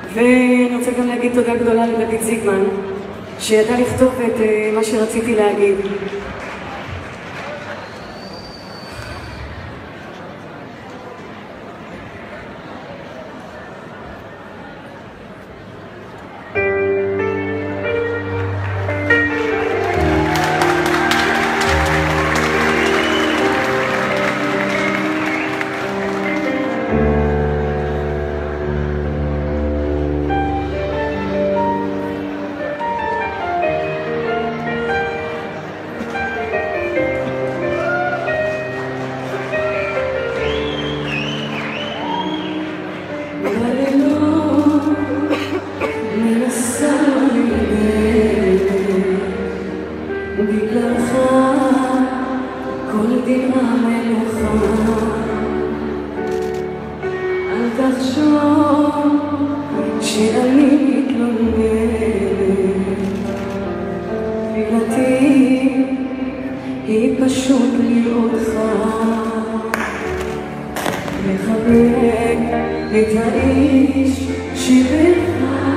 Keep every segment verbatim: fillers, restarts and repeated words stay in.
ואני רוצה גם להגיד תודה גדולה לדוד זיגמן, שידע לכתוב את מה שרציתי להגיד. בגללך כל דמעה מלוכה, אל תחשוב שאני מתלוננת, תפילתי היא פשוט לראותך מחבק את האיש שבך.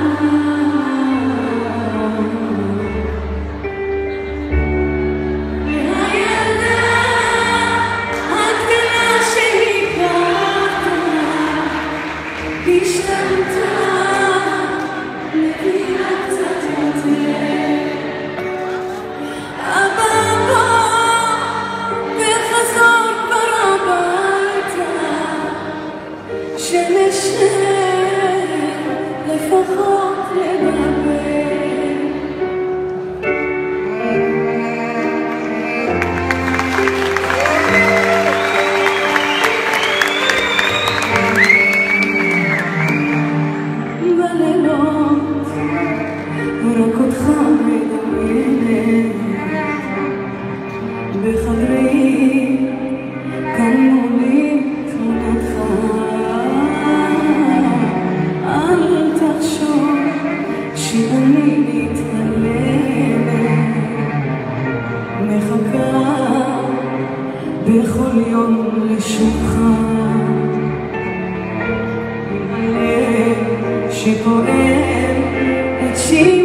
לפחות לדבר בלילות רק אותך מדמיינת בחדרי כאן מולי תמונתך. שאני מתעלמת, מחכה בכל יום לשובך, הלב שפועל את שיר